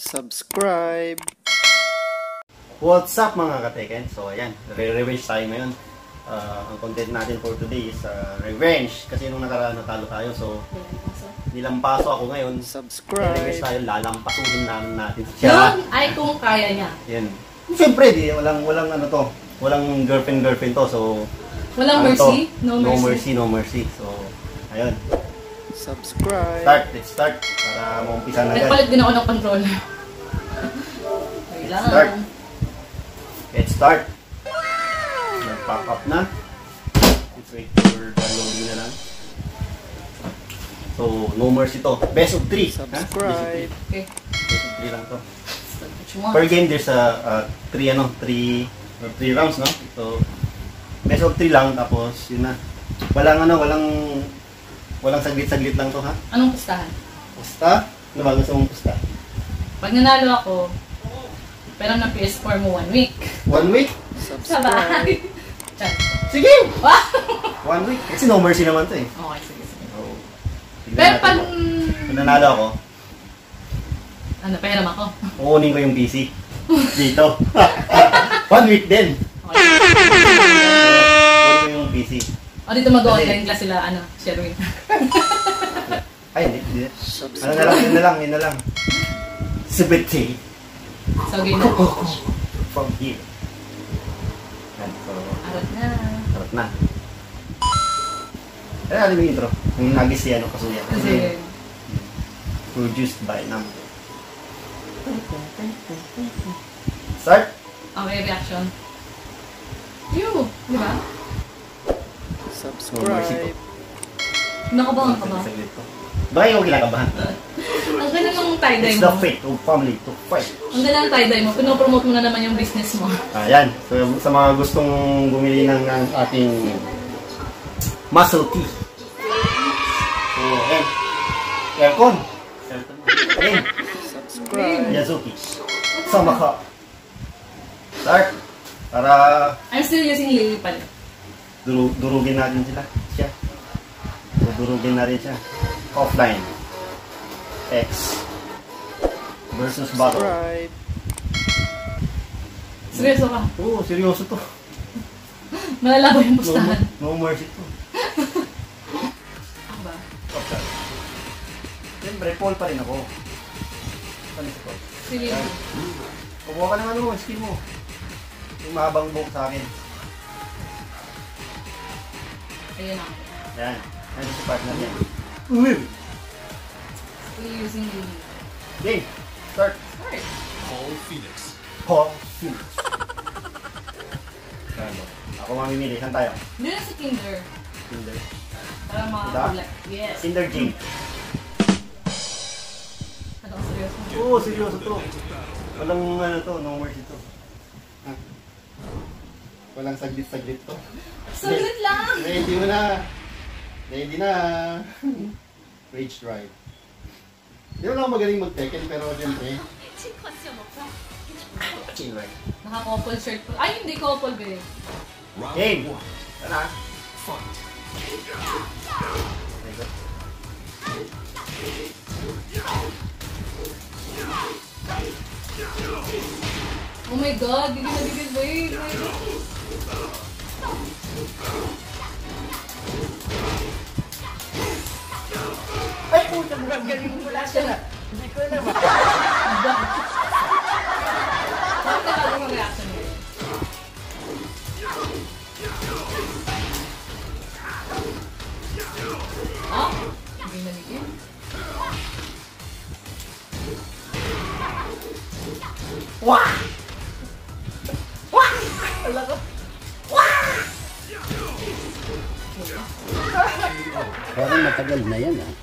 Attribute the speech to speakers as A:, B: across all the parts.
A: subscribe.
B: What's up mga kateken? So ayan, re-revenge tayo ngayon. Ang content natin for today is revenge. Kasi nung nakaraan natalo tayo, so nilampaso ako ngayon.
A: Subscribe.
B: Revenge tayo, lalampasuhin natin siya.
C: Yun ay kung kaya niya.
B: Yan. Siyempre, walang ano to. Walang girlfriend to, so
C: walang
B: ano
C: mercy?
B: To? No mercy. So, ayun.
A: Subscribe.
B: Let's start. Para maumpisa na agad.
C: Nagpalit din ako ng controller. Wait lang.
B: Let's start. Nag-pop up na. Let's wait for the loading na lang. So, no mercy to. Best of 3.
A: Subscribe.
C: Okay.
B: Best of 3 lang to. Per game, there's 3 rounds, no? So, best of 3 lang, tapos yun na. Walang saglit-saglit lang to, ha?
C: Anong pustahan?
B: Pusta? Ano ba gusto mong pusta?
C: Pag nanalo ako, pero ng PS4 mo 1 week.
B: 1 week?
C: Sa bahay. Chan.
B: Sige! 1 week? Kasi no mercy naman to eh.
C: Okay, sige.
B: So,
C: Pero pag
B: nanalo ako,
C: ano, pahiram ako.
B: kukunin ko yung PC. Dito. 1 week din.
C: Okay.
B: Kukunin ko yung PC.
C: O dito mag-online class sila, Sherwin.
B: Ay, hindi. Yun na lang. 70.
C: So, game na.
B: From here. So,
C: Arat na.
B: Ano yung intro? Yung nagis siya, kasuya.
C: Kasi,
B: Produced by Nam. Start?
C: okay, reaction. Yo, di ba?
A: Subscribe.
C: Nakabangan ka ba?
B: Baka yung kinakabahan.
C: Ang ganda ng tie-dye
B: It's the
C: mo.
B: fate of family to fight.
C: Ang ganda ng tie-dye mo. Pinopromote mo na naman yung business mo.
B: Ayan. So, sa mga gustong bumili ng ating muscle tea. So, ayan. Aircon. Ayan.
A: Subscribe.
B: Yazuki. Sama ka. Start. Para
C: I'm still using Lily pala.
B: durugin natin siya. Durugin na rin siya. Offline. X versus battle.
A: Subscribe.
C: Seryoso ka?
B: Oo, seryoso to.
C: Malalaban yung pustahan.
B: No mercy to.
C: Ako ba?
B: Okay. Siyempre, Paul pa rin ako. Saan si Paul?
C: Si Lily.
B: Kukuha ka ng skill mo. Yung mahabang buhok sa akin.
C: Ayun ako.
B: Yan. Yan si partner niya. Uy!
C: Still using Lily.
B: Game. Start.
C: Start.
B: Paul Phoenix. Ano? Ako mamimili. Saan tayo?
C: Hindi na si Kinder.
B: Tinder.
C: Para makakulak. Yes.
B: Tinder Jing.
C: Ano ka seryoso?
B: Oo, seryoso to. Walang no mercy to. Ha? Walang saglit-saglit to.
C: Saglit lang!
B: Ready mo na. Ready na. Rage drive. Hindi mo lang ako magaling mag-Tekken, pero siyempre. Chill right.
C: Naka-couple shirt po. Ay, hindi couple ba eh.
B: Game! Sana.
C: Oh my God! Hindi na bigil ba eh.
B: Ay, puta mo kang galing mo lang siya na. Hindi ko na ba?
C: Bakit nalago ang reaction mo? Ah? Hindi na bigil.
B: Wah! Wah! Alam ko.
D: Parang matagal na yan ah.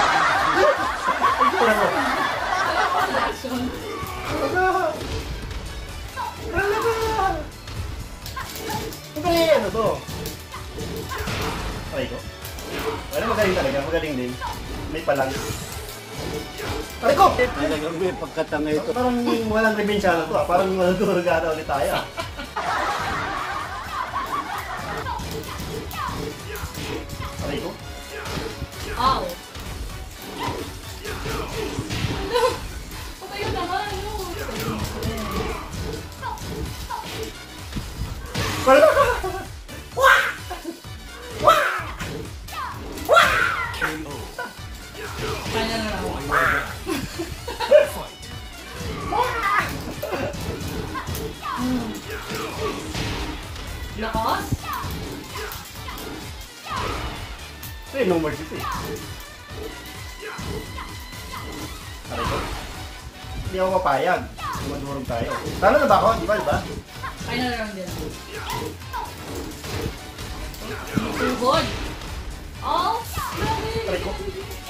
C: Reaction.
B: Ang galing ano to? Aray ko. Wala magaling talaga. Magaling din. May palang. Aray ko!
D: Talagang may pagkatanga ito.
B: Parang walang rebensya na to ah. Parang walang durugada ulit tayo ah. Aray ko.
C: Ow! Patayo naman! Final round. Lakas?
B: Eh, no mercy ito eh. Aray ko. Hindi ako papayag. Madurog tayo. Talo na ba ako? Di ba?
C: Final round din. Too good. Oh,
B: Aray ko.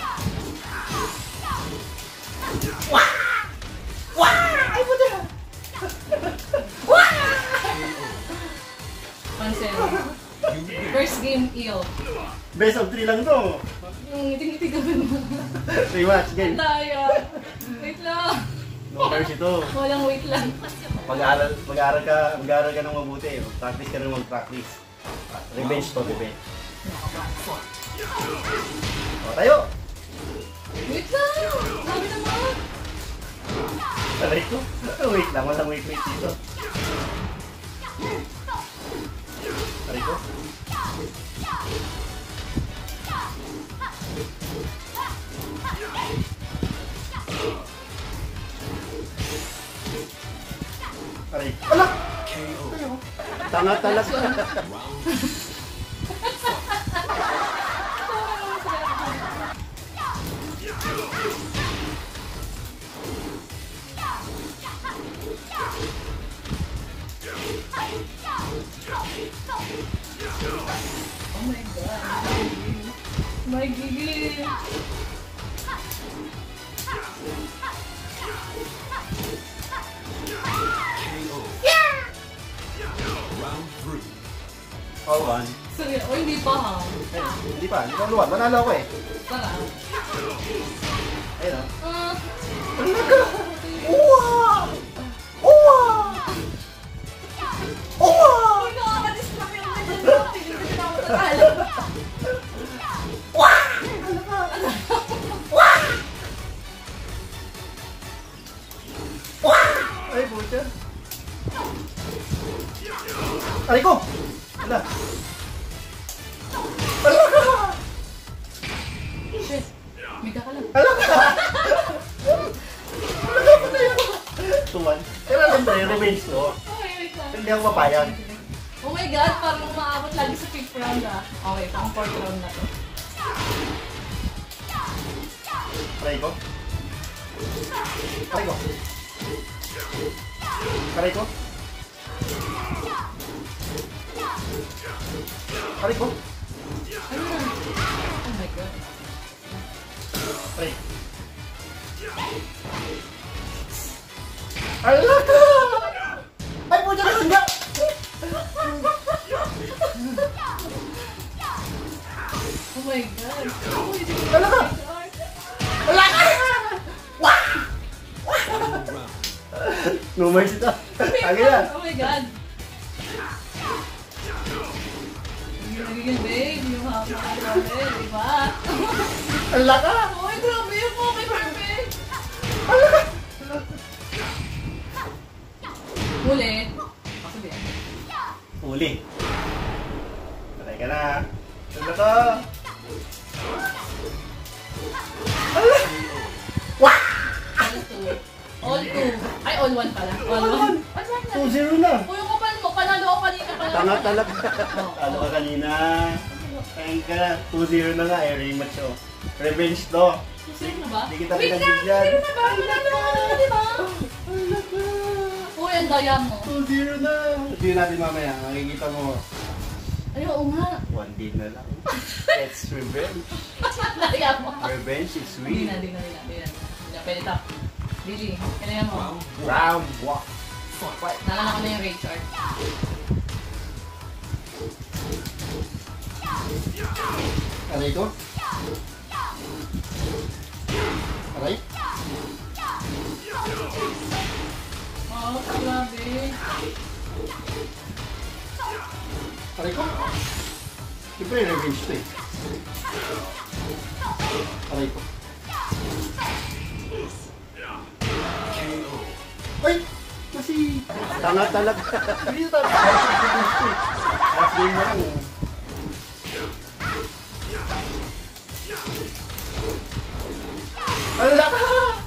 C: Pansin. First game, iyo.
B: Best of 3 lang to.
C: Ngiti-ngiti ka ba na?
B: Rematch game.
C: Tayo. Wait lang.
B: No mercy to.
C: Walang wait lang.
B: Mag-aaral ka ng mabuti. Practice ka ng mag-practice. Revenge to, revenge. O, tayo!
C: Wait lang! Sabi naman!
B: Aray ko. Wait lang, walang wait dito. Aray ko. Aray. Ala! Tanga talaga.
C: Oh my god. My gigil.
B: All one.
C: Sorry, oh hindi pa ha.
B: Eh, hindi pa ako luwad. Manalo ako eh.
C: Tara.
B: Ayun o.
C: Ah.
B: Uwa! Uwa! Uwa!
C: Uy, nakaka-distract yung ganyan. Hindi ko na ako tatalo.
B: Ay, pucha. Aray ko! Ala! Ala ka!
C: Shit. Mika ka lang.
B: Ala ka! Ala ka pa tayo! Tuwan. Pero alam ba yung revenge to?
C: Okay, wait lang.
B: Hindi ako papayag.
C: Oh my god, parang umaabot lagi sa 5th round ah. Okay, pang 4th round na to.
B: Aray ko. Aray ko. Aray ko. Aray ko.
C: Ano na? Oh my god.
B: Aray. Ala ka! Ay, pucha ka sanda!
C: Oh my god.
B: Ala ka! Ala ka! Wah! No mercy to. Lagi na.
C: Oh my god. Yung nagiging babe, yung hapa-hapa, diba?
B: Ala ka!
C: Oh, grabe yung okay, perfect.
B: Ala ka!
C: Huli. Ako din.
B: Uli. Patay ka na. Ala ka! Ala! Wah!
C: All 2. All 2. Ay, all 1 pala. All 1. All 1 na.
B: 2-0 na.
C: Uy, yung kapal mo, panalo ako kanina pala.
B: Tanga talaga. Talo ka kanina. Ayun ka na. 2-0 na nga. Rematch oh. Revenge to.
C: Sino na ba?
B: Hindi kita
C: Wait lang,
B: pinagbigyan.
C: sino na ba? Manalo ako na, di ba?
B: Ala ka!
C: Uy, ang daya mo.
B: 2-0 na. Sabihin natin mamaya. Nakikita mo.
C: Ay, oo nga.
B: 1 din na lang. It's revenge.
C: Ang daya mo.
B: Revenge is
C: Hindi
B: sweet.
C: na, hindi na. Pwede to. Lily, kailangan mo.
B: Round 1.
C: Nalala ko na yung rage art.
B: Aray ko? Aray?
C: Oh, grabe.
B: Aray ko? Siyempre revenge to eh. Aray ko. Ay! Kasi... Tanga talaga. Hindi ito talaga. Last game mo lang. Ala ka!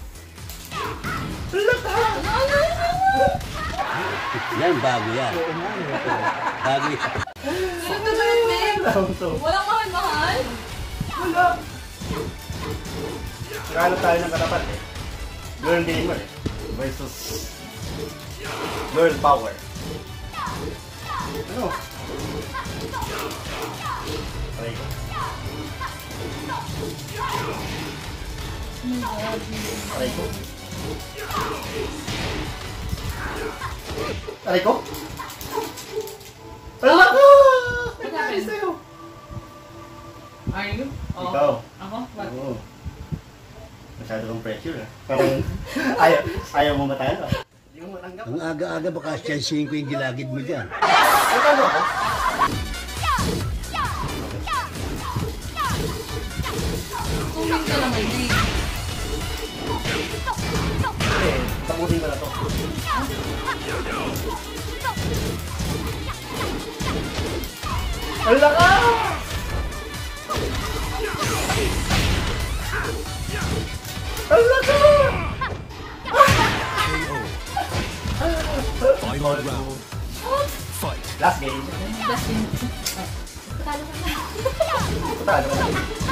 B: Ala ka!
D: Yan, bago yan. Bago yan.
C: Ito ba yun, babe? Walang mahal-mahal?
B: Wala. Nakahanap tayo ng katapat eh. Girl gamer versus girl power. Ano? Aray ko. Aray ko. Aray ko? Ala ko!
C: What happened?
B: Sa'yo?
C: Are you? Oh.
B: Ikaw.
C: Ako? What?
B: Oo. Masyado kong pressure ah. Parang ayaw mo matalo. Hindi mo matanggap.
D: Ang aga-aga baka siyansihin ko yung gilagid mo dyan.
B: Matalo ako?
C: Tuming ka naman eh.
B: Eh, tapusin ko na to. Ala ka! Ala ka!
E: Final round. Fight.
B: Last game.
C: Just in. Patalo ka na.
B: Patalo ka na.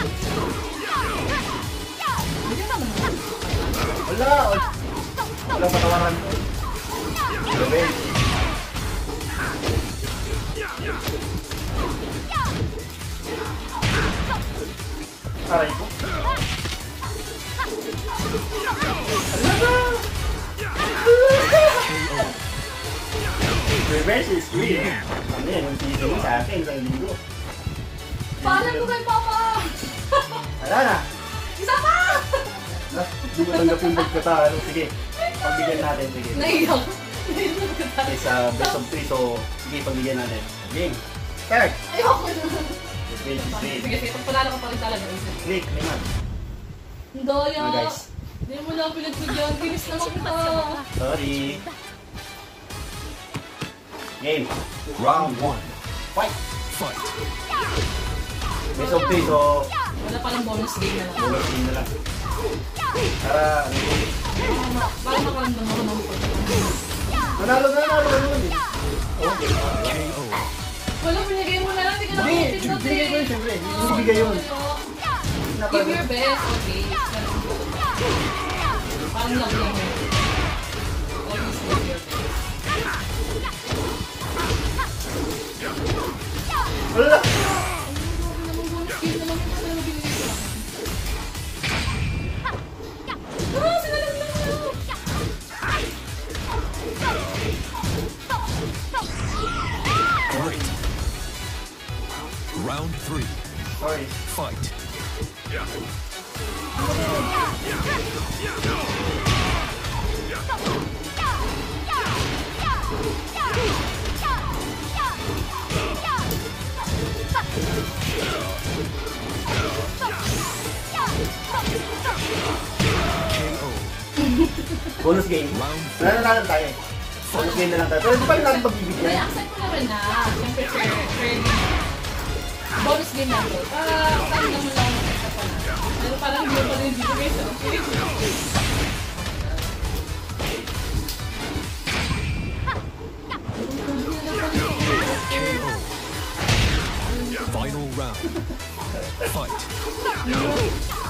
B: Wala! Walang patawaran ko. Revenge. Aray ko. Revenge is real. Ano yan? Yung season mo sa akin, isang linggo.
C: Paalam ko kay Papa!
B: Wala na.
C: Isa pa!
B: Hindi mo tanggap yung pagkatalo. Sige, pagbigyan natin. Sige.
C: Naiyak.
B: Okay, sa best of 3, so sige, pagbigyan natin. Game. Start!
C: Ayoko na.
B: Revenge is real.
C: Sige, sige. Pagpanalo ka pa rin talaga.
B: Click, lingan.
C: Ang daya.
B: Ano guys?
C: Hindi mo lang pinagbigyan. Kinis naman kita.
B: Sorry. Game.
E: Round 1.
B: Fight!
E: Fight.
B: Best of 3, so
C: Wala palang bonus game na lang.
B: bonus game na lang. Para,
C: Parang nakaramdam ako ng
B: nanalo naman eh.
E: KO.
C: Wala, binigay mo na lang. Hindi ka
B: Hindi,
C: naman
B: bigay ko yun syempre. Hindi bigay yun.
C: Give your best. Okay. Parang love lang yun. Always give your best.
B: Wala!
E: Great. Round 3.
B: Sorry.
E: Fight. KO.
B: Bonus game.
E: Round
B: Nanalo tayo eh. Bonus game na lang tayo. Pero hindi pa rin natin
C: May
B: pagbibigyan.
C: accept ko naman na. Siyempre, fairly. Bonus game na to. Para naman lang ako pa na. Pero parang hindi pa rin dito guys. Okay.
E: KO. Final round. Fight.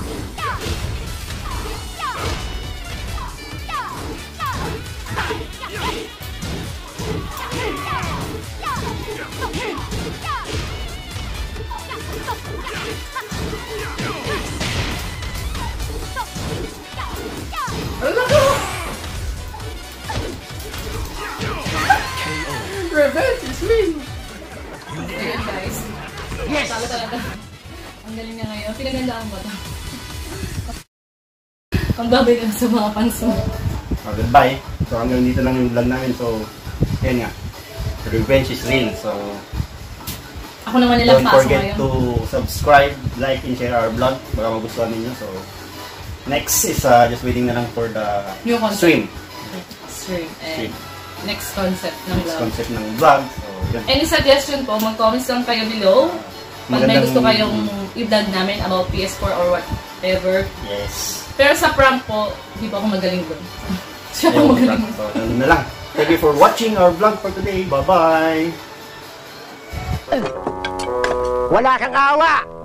E: KO.
B: Revenge is real!
C: Ayan guys. Yes! Talo talaga. Ang galing niya ngayon. Pinagandaan ko ito. Ang babay lang sa mga fans mo.
B: Oh, goodbye. So hanggang dito lang yung vlog namin. So, yan nga. Revenge is real. So,
C: Ako naman nilang
B: don't
C: paso
B: forget
C: ngayon.
B: to subscribe, like, and share our vlog. Baka magustuhan ninyo. So, next is just waiting na lang for the
C: New concept.
B: stream.
C: Stream.
B: Stream.
C: Next concept ng
B: Next
C: vlog.
B: concept ng vlog. So, yun.
C: Any suggestion po, mag-comments lang kayo below. Pag may
B: Magandang-
C: gusto kayong i-vlog namin about PS4 or whatever.
B: Yes.
C: Pero sa prank po, di ba ako magaling doon? Siya
B: Ayun,
C: ako magaling.
B: so, ano na lang. Thank you for watching our vlog for today. Bye-bye!
F: Wala kang awa!